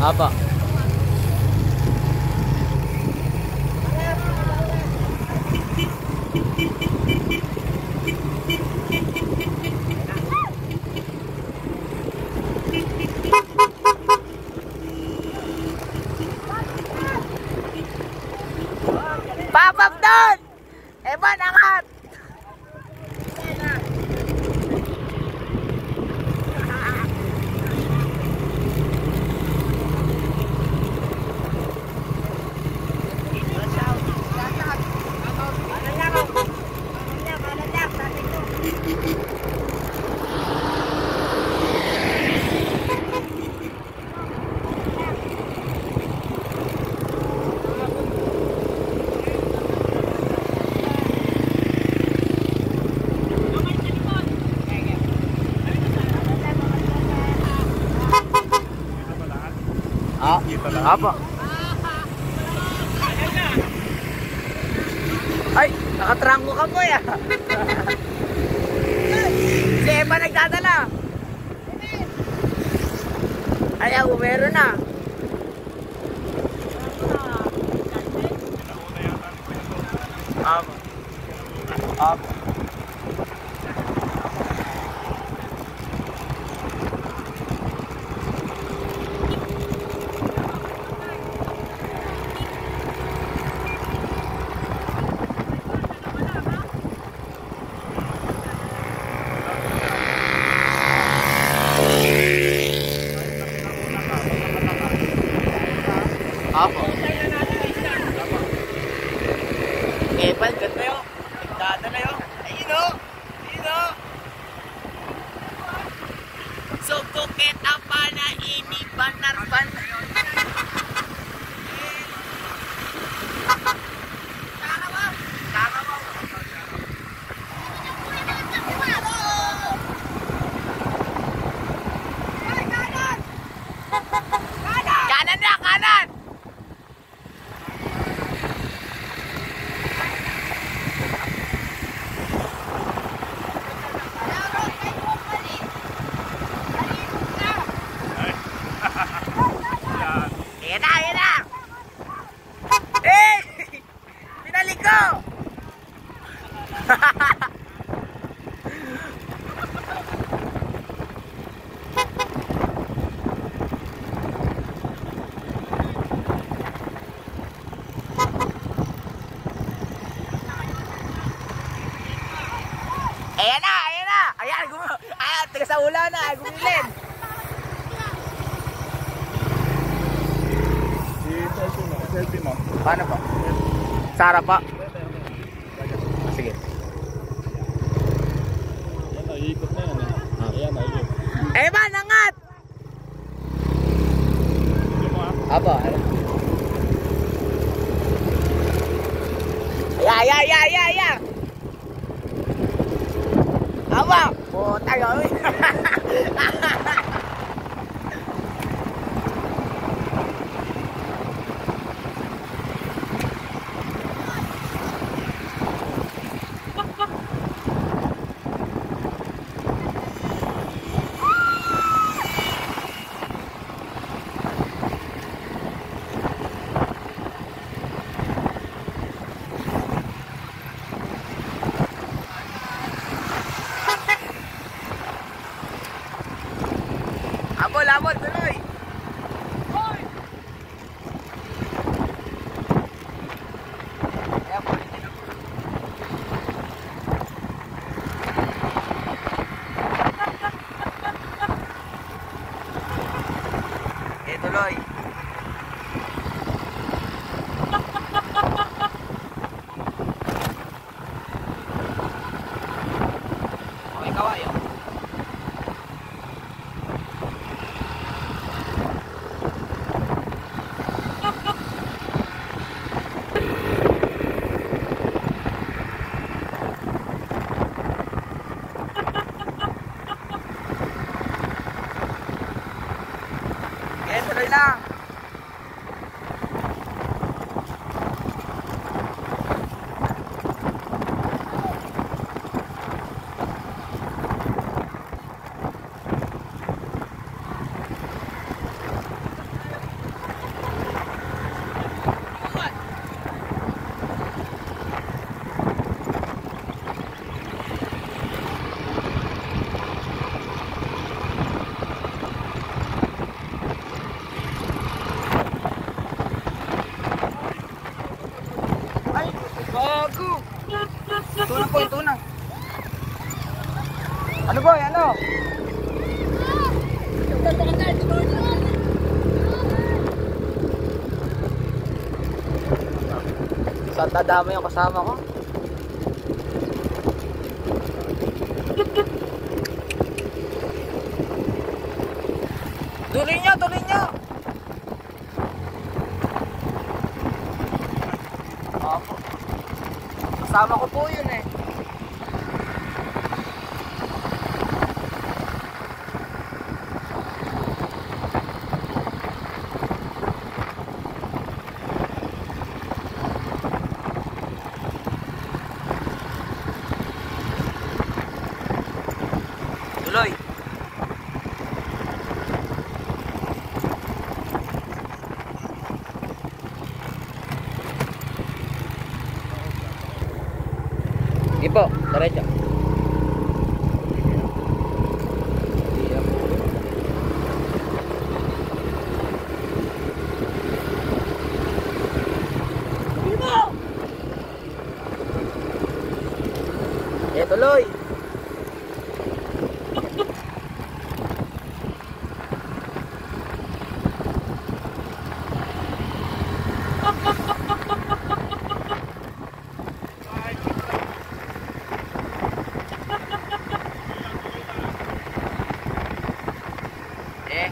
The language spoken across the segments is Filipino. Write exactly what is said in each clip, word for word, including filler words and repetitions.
Apa. Papap doon! Evan, angat! Ah, apa? Ay, nakatranggo ka po ya. Si Eva nagdadala. Ay, ako meron na. Apa? Apa? Apa? Eh, balgat na yun. Nagdada na yun. Ayun o. Ayun o. So, kukit ang pana ini banarban. Kakawa. Kakawa. Kanan na, kanan! Ayan na, ayan na! Eh! Pinalik ko! Ayan na, ayan na! Ayan, gum- ayan, tiga sa ulan na, gumilin! Selfie mo. Paano pa? Sara pa? Sige. Ayan na, iikot na yan eh. Ayan na, iikot. Evan, angat! Hindi mo ah. Apa? Ya, ya, ya, ya, ya! Apa? Oh, tayo. Abol, abol, tuloy! Hoy! Ayan, pulitin ako. Eh, tuloy! Okay, kawayo. Tuloy lang. Saan dadama yung kasama ko? Tuloy nyo, tuloy nyo! Opo. Kasama ko po yun eh. Tuloy. Sige po, diretso. Eh, tuloy. Eh.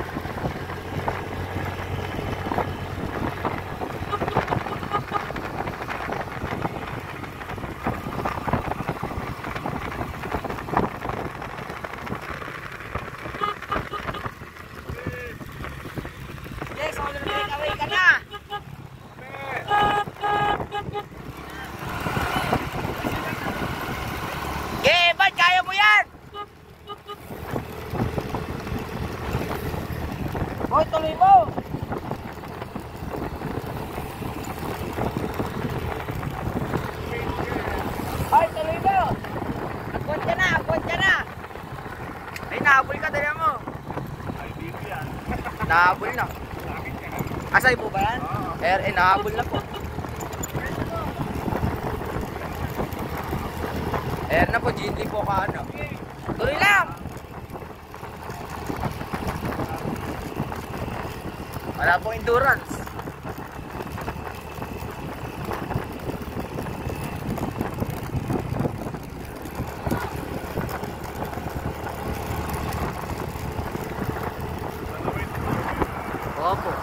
Yes, all the way, away ka na. Okay, ba't kaya mo yan? Boy, tuloy mo! Ay, tuloy mo! Agwad ka na, agwad ka na! Ay, nahabol ka, dali mo! Ay, dito yan. Nahabol na. Asay po ba yan? Oo. Eh, eh, nahabol na po. Eh, na po, G D po ka ano. Tuloy lang! Wala pong endurance. Opo.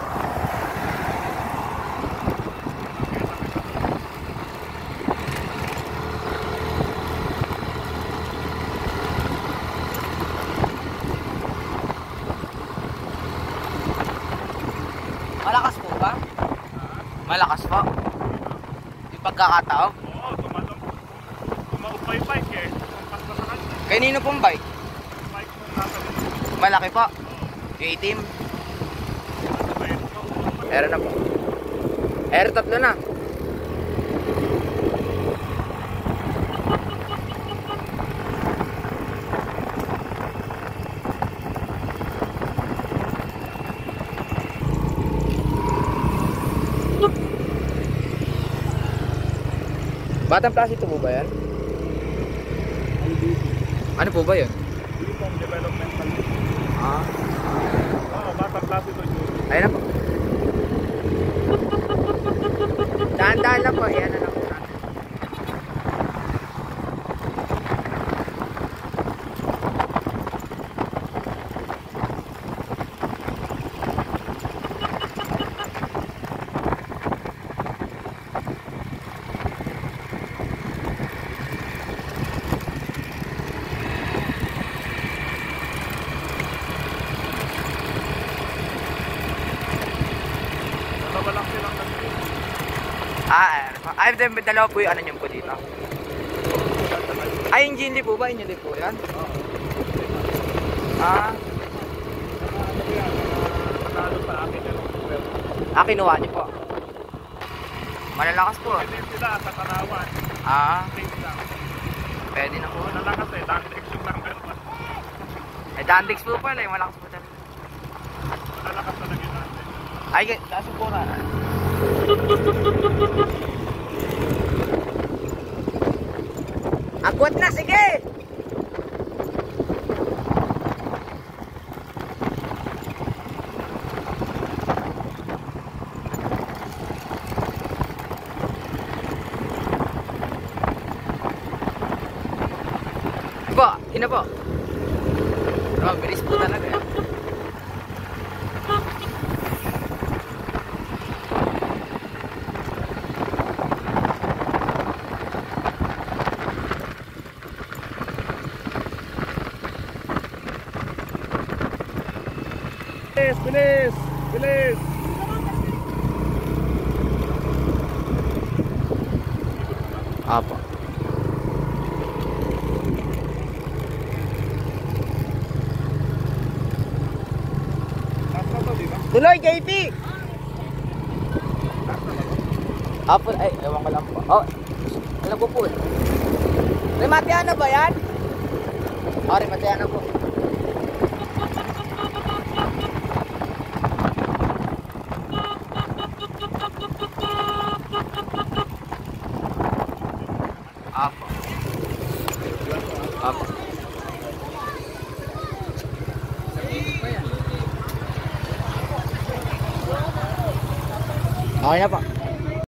Malakas po ba? Malakas po? Yung pagkakatao? Oo, tumalong. Tumaupay bike eh. Tumpas na sa kanya. Kanino pong bike? Bike mo nasa dito. Malaki po? Yung itim? Ano ba yun? Air na po. Air tatlo na. Batang Plaza po ba yan? Ano po ba yun? Uniform Developmental. Ah. Oo, Batang Plaza ito yun. Ayun na po. Dahan-dahan lang po. Ayan na lang po natin. Dalawa lang silang nag- Ah, ay, ay, dalawa po yung ano nyo po dito. Ay, yung Jinli po ba? Yung Jinli po yan? Ah, Ano ko yan? Nakalo sa akin yan. ah, kinuha nyo po. Malalakas po. Pwede sila sa Karawan. Ah, Safe lang. pwede na po. Malalakas eh. Dahil action number one. Eh, Dandex po pala eh. Malakas po talaga. Malalakas na naging natin. Ay, kaso po na. Agwat na, sige! Po, ina po. Oh, bilis po talaga. Bilis, bilis, bilis. Apo. Tuloy, J P! Apo, ay, ewan ko lang po. Oh, alam ko po. Rematiano ba yan? Oh, rematiano po. Apo. Apo. Okay na po.